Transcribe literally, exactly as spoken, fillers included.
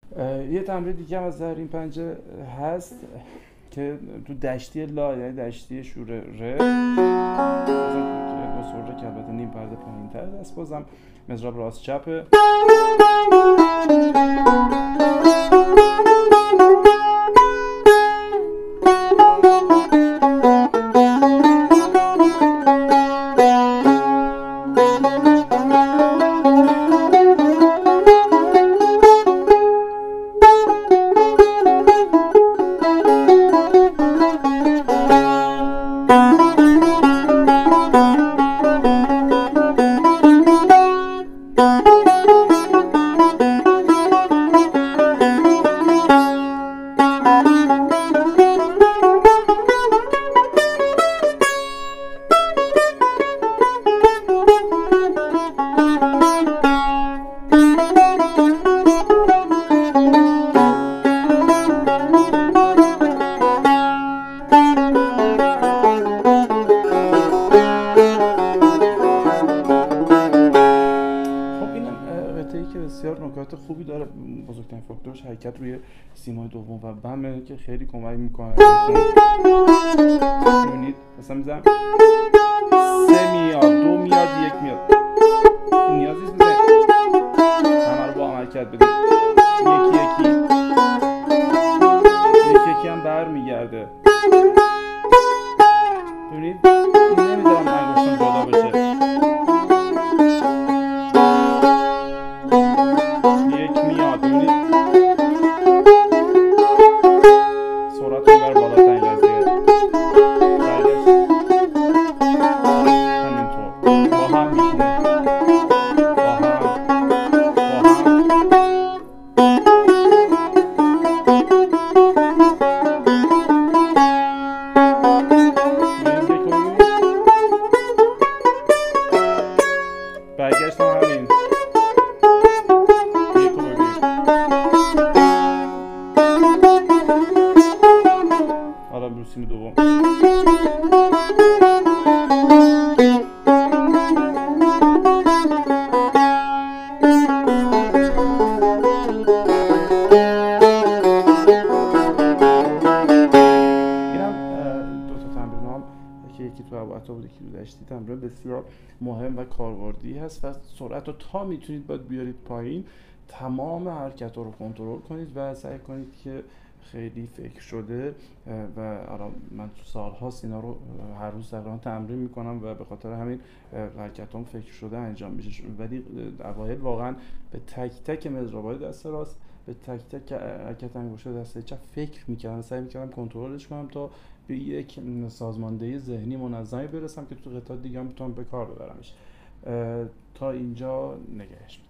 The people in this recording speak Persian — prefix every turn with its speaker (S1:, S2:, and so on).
S1: یه تمرین دیگه هم از در این پنجه هست که تو دشتی لا، یعنی دشتی شوره ره، دو سوره که البته نیم پرده پایین تر دست بازم، مضراب راست چپه. نکات خوبی داره، بزرگترین فاکتورش حرکت روی سیمای دوم و بمه که خیلی کمک میکنه. میبینید مثلا میزنم سه میاد، دو میاد، یک میاد، این نیازی نیست بزنید همه رو با هم حرکت بدید، یکی یکی یکی یکی هم بر میگرده. ببینید نمیدارم انگشتم جدا بشه، برگشتم همین یکو ببین. حالا برو سیم دوم. یکی تو ابعاد بود، یکی تو دشتی، تمرین بسیار مهم و کاربردی هست و سرعت رو تا میتونید باید بیارید پایین. تمام حرکت رو کنترل کنید و سعی کنید که خیلی فکر شده و الان من تو سالهاست اینا رو هر روز تقریبا تمرین میکنم و به خاطر همین حرکتام فکر شده انجام میشه. ولی اوایل واقعا به تک تک مضربای دست راست، به تک تک حرکت انگشت دست چپ فکر میکردم، سعی میکردم کنترلش کنم تا به یک سازماندهی ذهنی منظمی برسم که تو قطعات دیگه هم بتونم به کار ببرمش. تا اینجا نگهش